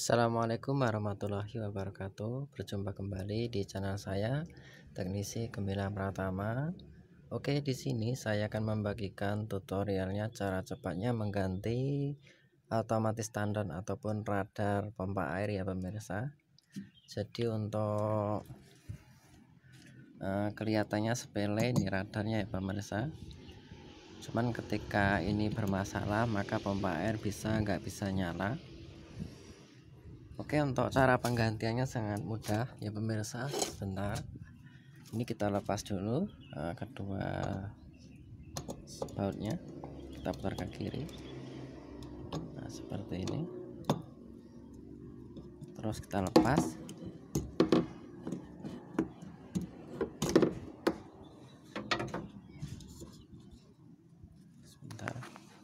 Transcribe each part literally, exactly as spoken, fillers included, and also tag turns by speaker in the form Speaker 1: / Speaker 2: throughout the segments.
Speaker 1: Assalamualaikum warahmatullahi wabarakatuh. Berjumpa kembali di channel saya, Teknisi Gemilang Pratama. Oke, di sini saya akan membagikan tutorialnya cara cepatnya mengganti otomatis standar ataupun radar pompa air ya pemirsa. Jadi untuk uh, kelihatannya sepele ini radarnya ya pemirsa. Cuman ketika ini bermasalah maka pompa air bisa nggak bisa nyala. Oke, untuk cara penggantiannya sangat mudah ya pemirsa. Sebentar, ini kita lepas dulu uh, kedua bautnya, kita putar ke kiri. Nah, seperti ini. Terus kita lepas. Sebentar.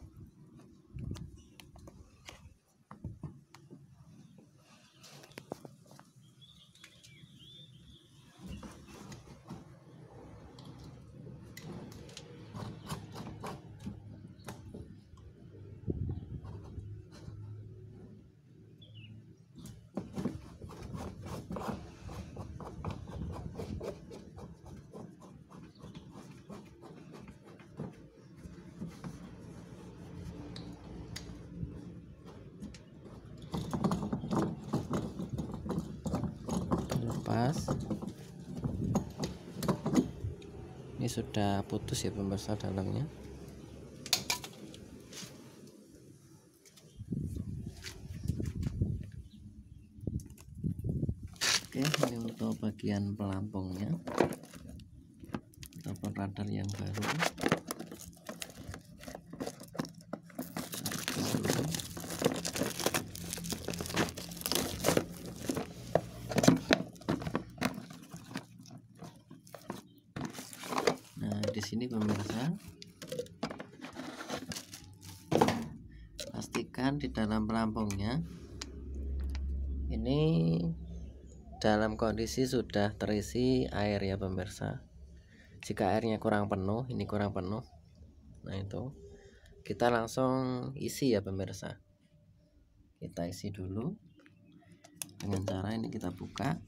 Speaker 1: Lepas. Ini sudah putus ya pemirsa dalamnya. Oke, ini untuk bagian pelampungnya ataupun radar yang baru. Nah, di sini pemirsa, pastikan di dalam pelampungnya ini dalam kondisi sudah terisi air ya pemirsa. Jika airnya kurang penuh, ini kurang penuh, nah itu kita langsung isi ya pemirsa. Kita isi dulu dengan cara ini, kita buka.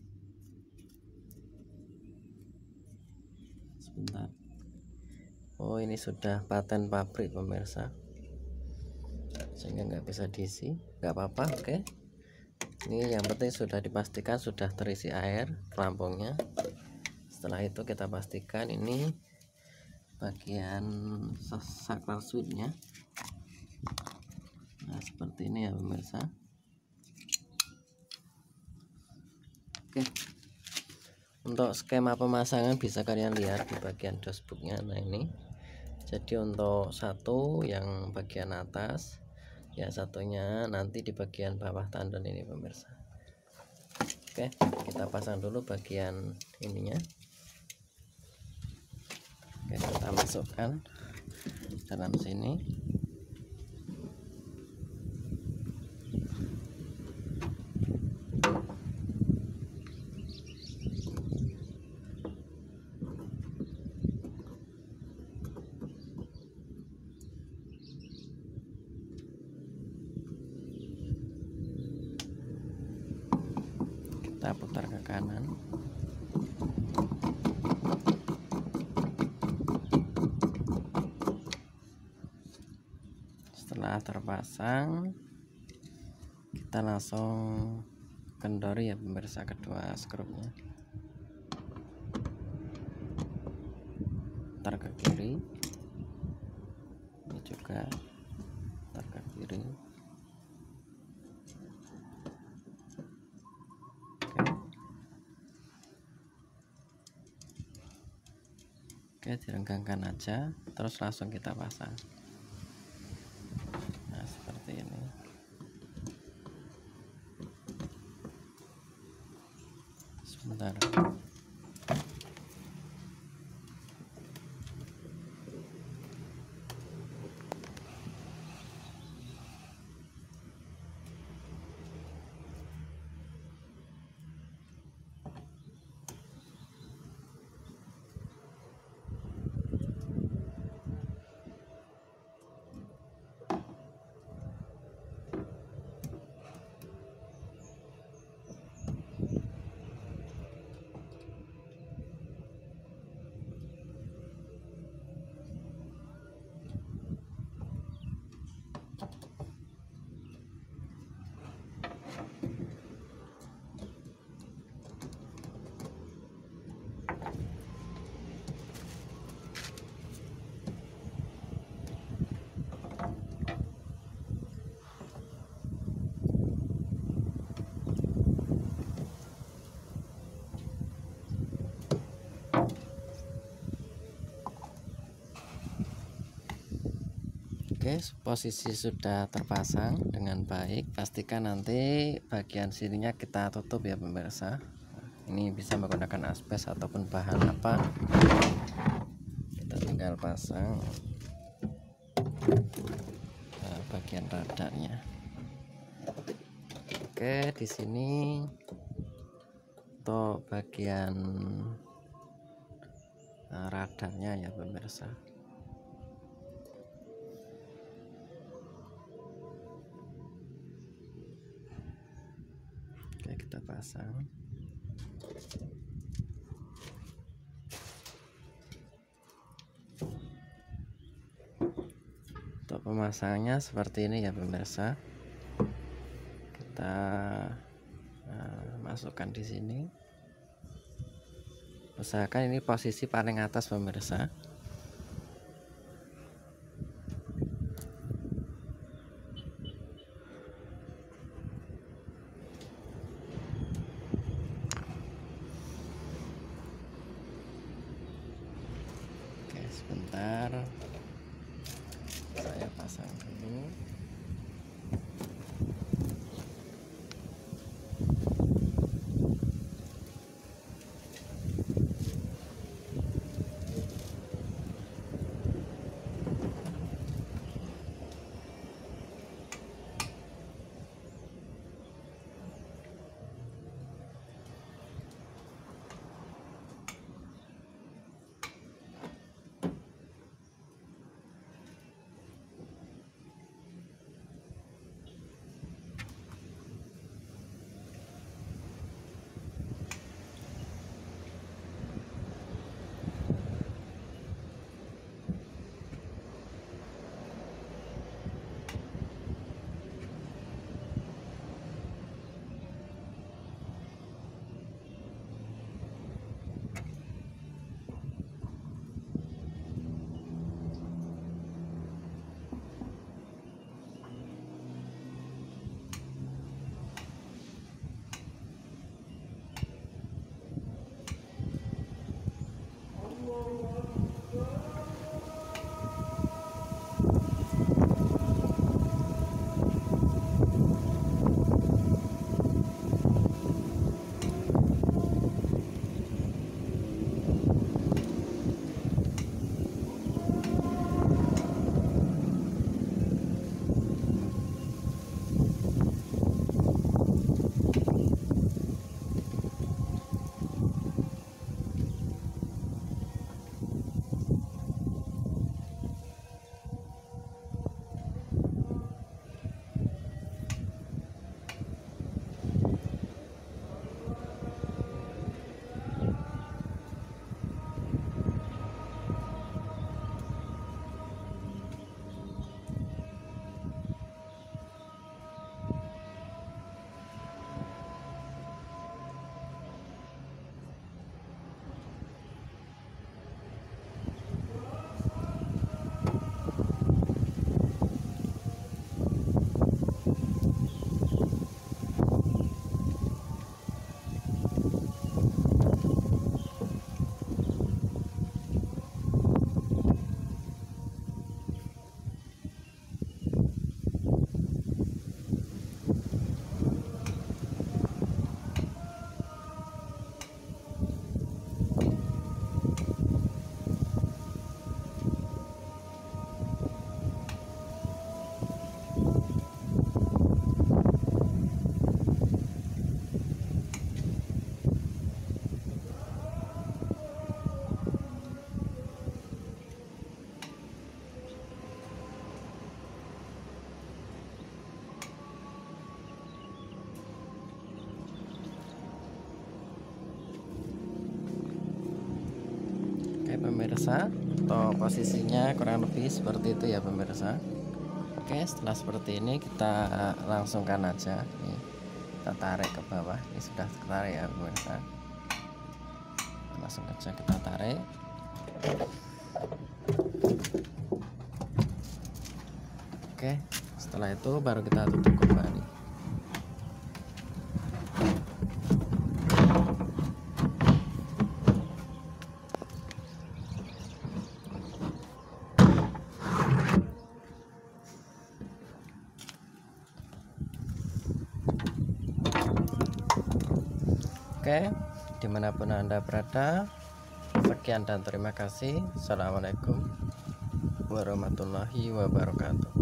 Speaker 1: Sebentar. Oh, ini sudah paten pabrik pemirsa, sehingga nggak bisa diisi. Nggak apa-apa. Oke, ini yang penting sudah dipastikan sudah terisi air pelampungnya. Setelah itu kita pastikan ini bagian saklar switchnya. Nah, seperti ini ya pemirsa. Oke, untuk skema pemasangan bisa kalian lihat di bagian dashboardnya. Nah, ini jadi untuk satu yang bagian atas, ya satunya nanti di bagian bawah tandon ini pemirsa. Oke, kita pasang dulu bagian ininya. Oke, kita masukkan dalam sini. Kita putar ke kanan. Setelah terpasang, kita langsung kendori ya pemirsa kedua skrupnya. Putar ke kiri. Ini juga putar ke kiri. Oke, direnggangkan aja, terus langsung kita pasang. Nah, seperti ini. Sebentar. Oke, posisi sudah terpasang dengan baik. Pastikan nanti bagian sininya kita tutup ya pemirsa. Ini bisa menggunakan aspes ataupun bahan apa, kita tinggal pasang nah, bagian radarnya. Oke, di sini untuk bagian nah, radarnya ya pemirsa. Oke, kita pasang. Untuk pemasangannya seperti ini ya pemirsa. Kita nah, masukkan di sini. Usahakan ini posisi paling atas pemirsa. Oke, sebentar saya pasang dulu. Oke pemirsa, untuk posisinya kurang lebih seperti itu ya pemirsa. Oke, setelah seperti ini kita langsungkan aja nih, kita tarik ke bawah. Ini sudah tertarik ya pemirsa, langsung aja kita tarik. Oke, setelah itu baru kita tutup kembali. Oke, dimanapun Anda berada, sekian dan terima kasih. Assalamualaikum warahmatullahi wabarakatuh.